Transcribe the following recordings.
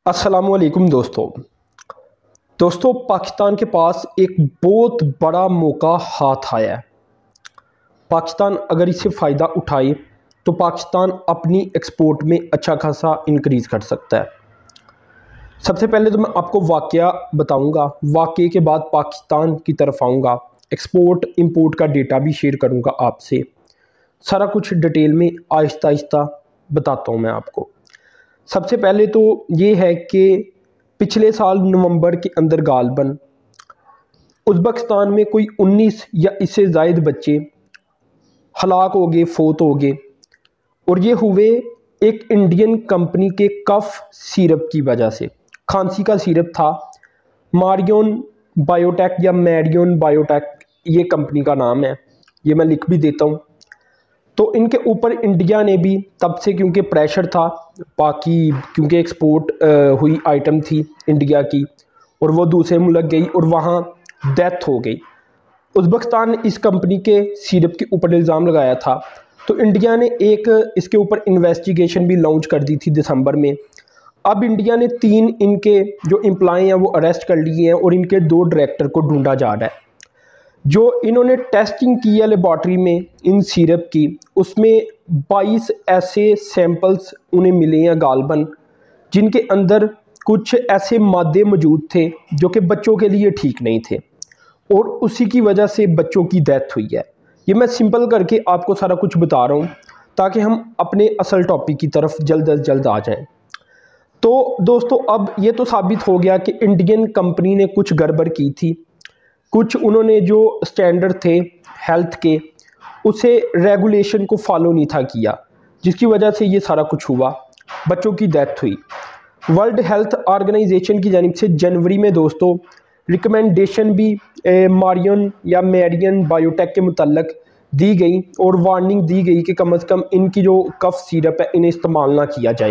अस्सलामुअलैकुम दोस्तों पाकिस्तान के पास एक बहुत बड़ा मौका हाथ आया है। पाकिस्तान अगर इससे फ़ायदा उठाए तो पाकिस्तान अपनी एक्सपोर्ट में अच्छा खासा इंक्रीज़ कर सकता है। सबसे पहले तो मैं आपको वाक़या बताऊंगा, वाक़े के बाद पाकिस्तान की तरफ आऊँगा, एक्सपोर्ट इंपोर्ट का डेटा भी शेयर करूँगा आपसे। सारा कुछ डिटेल में आहिस्ता आहिस्ता बताता हूँ मैं आपको। सबसे पहले तो ये है कि पिछले साल नवंबर के अंदर गालबन उज़्बेकिस्तान में कोई 19 या इससे ज़ायद बच्चे हलाक हो गए, फोत हो गए, और ये हुए एक इंडियन कंपनी के कफ सिरप की वजह से। खांसी का सिरप था, मारियन बायोटेक या मैरियन बायोटेक ये कंपनी का नाम है, ये मैं लिख भी देता हूँ। तो इनके ऊपर इंडिया ने भी तब से, क्योंकि प्रेशर था, बाकी क्योंकि एक्सपोर्ट हुई आइटम थी इंडिया की और वो दूसरे मुल्क गई और वहाँ डेथ हो गई। उज़्बेकिस्तान ने इस कंपनी के सिरप के ऊपर इल्ज़ाम लगाया था, तो इंडिया ने एक इसके ऊपर इन्वेस्टिगेशन भी लॉन्च कर दी थी दिसंबर में। अब इंडिया ने 3 इनके जो एम्प्लॉय हैं वो अरेस्ट कर लिए हैं और इनके 2 डायरेक्टर को ढूंढा जा रहा है। जो इन्होंने टेस्टिंग की है लेबॉर्ट्री में इन सिरप की, उसमें 22 ऐसे सैंपल्स उन्हें मिले हैं गालबन, जिनके अंदर कुछ ऐसे मादे मौजूद थे जो कि बच्चों के लिए ठीक नहीं थे और उसी की वजह से बच्चों की डेथ हुई है। ये मैं सिंपल करके आपको सारा कुछ बता रहा हूँ ताकि हम अपने असल टॉपिक की तरफ जल्द अज जल्द आ जाएं। तो दोस्तों अब ये तो साबित हो गया कि इंडियन कंपनी ने कुछ गड़बड़ की थी, कुछ उन्होंने जो स्टैंडर्ड थे हेल्थ के उसे रेगुलेशन को फॉलो नहीं था किया, जिसकी वजह से ये सारा कुछ हुआ, बच्चों की डेथ हुई। वर्ल्ड हेल्थ ऑर्गेनाइजेशन की जानिब से जनवरी में दोस्तों रिकमेंडेशन भी मारियन या मैरियन बायोटेक के मुतल्लक दी गई और वार्निंग दी गई कि कम से कम इनकी जो कफ सिरप है इन्हें इस्तेमाल ना किया जाए।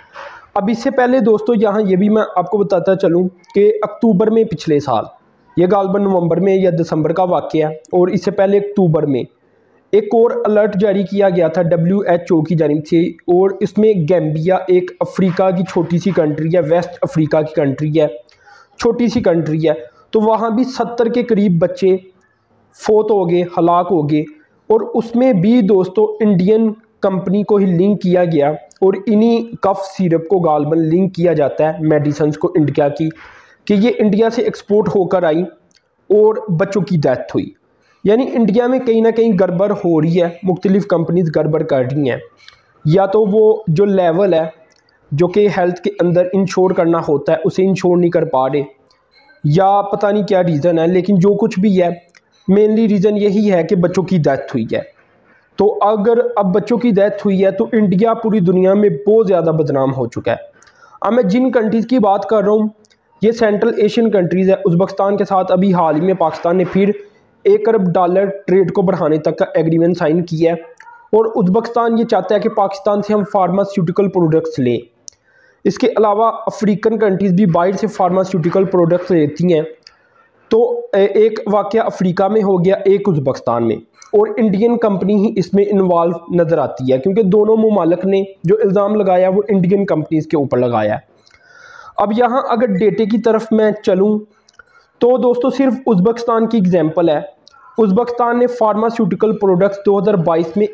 अब इससे पहले दोस्तों यहाँ ये भी मैं आपको बताता चलूँ कि अक्टूबर में पिछले साल, ये गालबन नवंबर में या दिसंबर का वाक़या है, और इससे पहले अक्टूबर में एक और अलर्ट जारी किया गया था WHO की जानिब से, और इसमें गैम्बिया एक अफ्रीका की छोटी सी कंट्री है, वेस्ट अफ्रीका की कंट्री है, छोटी सी कंट्री है। तो वहाँ भी 70 के करीब बच्चे फोत हो गए, हलाक हो गए, और उसमें भी दोस्तों इंडियन कंपनी को ही लिंक किया गया और इन्हीं कफ सिरप को गालबन लिंक किया जाता है मेडिसिन को इंडिया की, कि ये इंडिया से एक्सपोर्ट होकर आई और बच्चों की डेथ हुई। यानी इंडिया में कहीं ना कहीं गड़बड़ हो रही है, मुख्तलिफ कंपनीज गड़बड़ कर रही हैं, या तो वो जो लेवल है जो कि हेल्थ के अंदर इंश्योर करना होता है उसे इंश्योर नहीं कर पा रहे, या पता नहीं क्या रीज़न है, लेकिन जो कुछ भी है मेनली रीज़न यही है कि बच्चों की डेथ हुई है। तो अगर अब बच्चों की डेथ हुई है तो इंडिया पूरी दुनिया में बहुत ज़्यादा बदनाम हो चुका है। अब मैं जिन कंट्रीज़ की बात कर रहा हूँ ये सेंट्रल एशियन कंट्रीज़ है। उज़्बेकिस्तान के साथ अभी हाल ही में पाकिस्तान ने फिर $1 अरब ट्रेड को बढ़ाने तक का एग्रीमेंट साइन किया है, और उज़्बेकिस्तान ये चाहता है कि पाकिस्तान से हम फार्मास्यूटिकल प्रोडक्ट्स लें। इसके अलावा अफ्रीकन कंट्रीज़ भी बाहर से फार्मास्यूटिकल प्रोडक्ट्स लेती हैं। तो एक वाक़या अफ्रीका में हो गया, एक उज़्बेकिस्तान में, और इंडियन कंपनी ही इसमें इन्वॉल्व नज़र आती है, क्योंकि दोनों मुमालिक ने जो इल्ज़ाम लगाया वो इंडियन कंपनीज़ के ऊपर लगाया है। अब यहाँ अगर डेटे की तरफ मैं चलूँ तो दोस्तों सिर्फ उज़्बेकिस्तान की एग्जांपल है। उज़्बेकिस्तान ने फार्मास्यूटिकल प्रोडक्ट्स 2022 में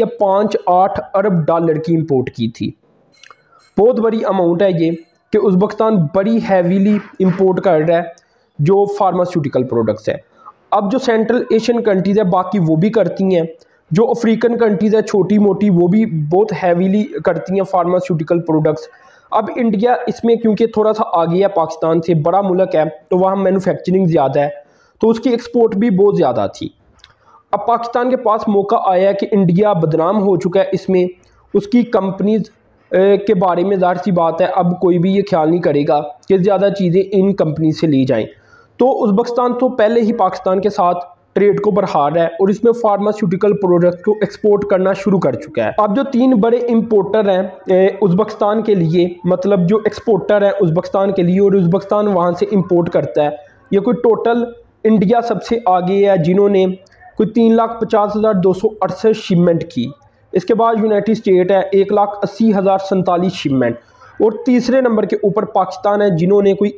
1.58 अरब डॉलर की इंपोर्ट की थी। बहुत बड़ी अमाउंट है ये कि उज़्बेकिस्तान बड़ी हैवीली इंपोर्ट कर रहा है जो फार्मास्यूटिकल प्रोडक्ट्स है। अब जो सेंट्रल एशियन कंट्रीज़ है बाकी वो भी करती हैं, जो अफ्रीकन कंट्रीज़ है छोटी मोटी वो भी बहुत हैवीली करती हैं फार्मास्यूटिकल प्रोडक्ट्स। अब इंडिया इसमें क्योंकि थोड़ा सा आगे है, पाकिस्तान से बड़ा मुल्क है, तो वहाँ मैन्युफैक्चरिंग ज़्यादा है, तो उसकी एक्सपोर्ट भी बहुत ज़्यादा थी। अब पाकिस्तान के पास मौका आया है कि इंडिया बदनाम हो चुका है इसमें, उसकी कंपनीज़ के बारे में ज़ाहिर सी बात है अब कोई भी ये ख्याल नहीं करेगा कि ज़्यादा चीज़ें इन कंपनी से ली जाएँ। तो उज़्बेकिस्तान तो पहले ही पाकिस्तान के साथ ट्रेड को बढ़ा रहा है और इसमें फार्मास्यूटिकल प्रोडक्ट को एक्सपोर्ट करना शुरू कर चुका है। अब जो 3 बड़े इंपोर्टर हैं उज़्बेकिस्तान के लिए, मतलब जो एक्सपोर्टर है उज़्बेकिस्तान के लिए और उज़्बेकिस्तान वहाँ से इंपोर्ट करता है, ये कोई टोटल इंडिया सबसे आगे है जिन्होंने कोई 3,50,268 शिपमेंट की। इसके बाद यूनाइटेड स्टेट है 1,80,047 शिपमेंट, और तीसरे नंबर के ऊपर पाकिस्तान है, जिन्होंने कोई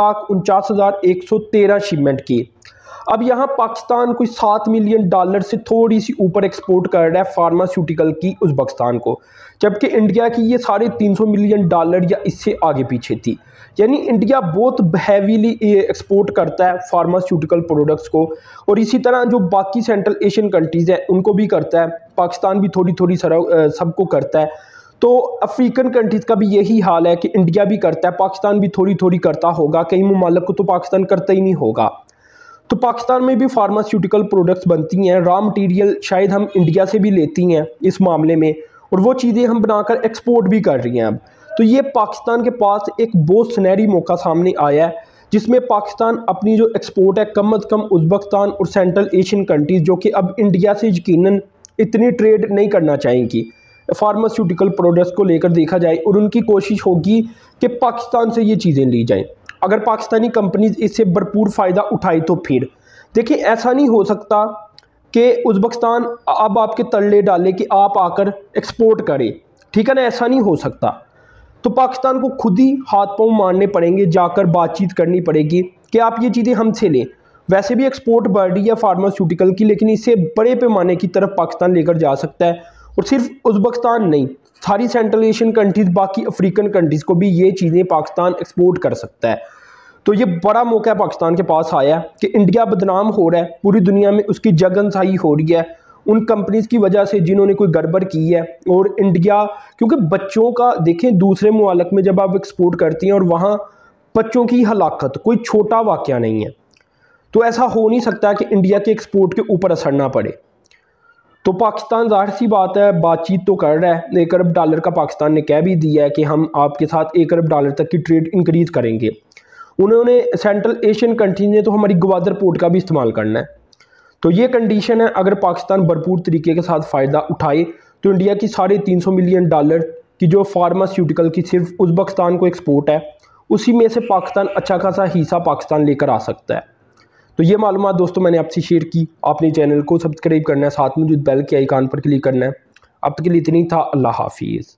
1,49,113 शिपमेंट की। अब यहाँ पाकिस्तान कोई $7 मिलियन से थोड़ी सी ऊपर एक्सपोर्ट कर रहा है फार्मास्यूटिकल की उज़्बेकिस्तान को, जबकि इंडिया की ये $350 मिलियन या इससे आगे पीछे थी। यानी इंडिया बहुत हैवीली एक्सपोर्ट करता है फार्मास्यूटिकल प्रोडक्ट्स को, और इसी तरह जो बाकी सेंट्रल एशियन कंट्रीज़ हैं उनको भी करता है, पाकिस्तान भी थोड़ी थोड़ी सबको करता है। तो अफ्रीकन कंट्रीज़ का भी यही हाल है कि इंडिया भी करता है, पाकिस्तान भी थोड़ी थोड़ी करता होगा, कई ममालिक को तो पाकिस्तान करता ही नहीं होगा। तो पाकिस्तान में भी फार्मास्यूटिकल प्रोडक्ट्स बनती हैं, रॉ मटेरियल शायद हम इंडिया से भी लेती हैं इस मामले में, और वो चीज़ें हम बनाकर एक्सपोर्ट भी कर रही हैं अब। तो ये पाकिस्तान के पास एक बहुत सुनहरी मौका सामने आया है, जिसमें पाकिस्तान अपनी जो एक्सपोर्ट है कम अज़ कम उज़्बेकिस्तान और सेंट्रल एशियन कंट्रीज़, जो कि अब इंडिया से यकीनन इतनी ट्रेड नहीं करना चाहेंगी फार्मास्यूटिकल प्रोडक्ट्स को लेकर देखा जाए, और उनकी कोशिश होगी कि पाकिस्तान से ये चीज़ें ली जाएँ। अगर पाकिस्तानी कंपनीज इससे भरपूर फ़ायदा उठाए तो फिर देखिए, ऐसा नहीं हो सकता कि उज़्बेकिस्तान अब आपके तल्ले डाले कि आप आकर एक्सपोर्ट करें, ठीक है ना, ऐसा नहीं हो सकता। तो पाकिस्तान को खुद ही हाथ पांव मारने पड़ेंगे, जाकर बातचीत करनी पड़ेगी कि आप ये चीज़ें हमसे लें। वैसे भी एक्सपोर्ट बढ़ रही है फार्मास्यूटिकल की, लेकिन इससे बड़े पैमाने की तरफ पाकिस्तान लेकर जा सकता है, और सिर्फ उज़्बेकिस्तान नहीं, सारी सेंट्रल एशियन कंट्रीज़, बाकी अफ्रीकन कंट्रीज़ को भी ये चीज़ें पाकिस्तान एक्सपोर्ट कर सकता है। तो ये बड़ा मौका पाकिस्तान के पास आया कि इंडिया बदनाम हो रहा है, पूरी दुनिया में उसकी जगनसाही हो रही है उन कंपनीज़ की वजह से जिन्होंने कोई गड़बड़ की है। और इंडिया, क्योंकि बच्चों का देखें, दूसरे मुमालिक में जब आप एक्सपोर्ट करती हैं और वहाँ बच्चों की हलाकत कोई छोटा वाक़या नहीं है, तो ऐसा हो नहीं सकता कि इंडिया के एक्सपोर्ट के ऊपर असर ना पड़े। तो पाकिस्तान ज़ाहिर सी बात है बातचीत तो कर रहा है, $1 अरब का पाकिस्तान ने कह भी दिया है कि हम आपके साथ $1 अरब तक की ट्रेड इंक्रीज़ करेंगे। उन्होंने सेंट्रल एशियन कंट्रीज ने तो हमारी ग्वादर पोर्ट का भी इस्तेमाल करना है। तो ये कंडीशन है, अगर पाकिस्तान भरपूर तरीके के साथ फ़ायदा उठाए तो इंडिया की $350 मिलियन की जो फार्मास्यूटिकल की सिर्फ उज़्बेकिस्तान को एक्सपोर्ट है, उसी में से पाकिस्तान अच्छा खासा हिस्सा पाकिस्तान लेकर आ सकता है। तो ये मालूमात दोस्तों मैंने आपसे शेयर की। आपने चैनल को सब्सक्राइब करना है, साथ में जो बेल के आइकन पर क्लिक करना है। अब तक के लिए इतनी था। अल्लाह हाफिज़।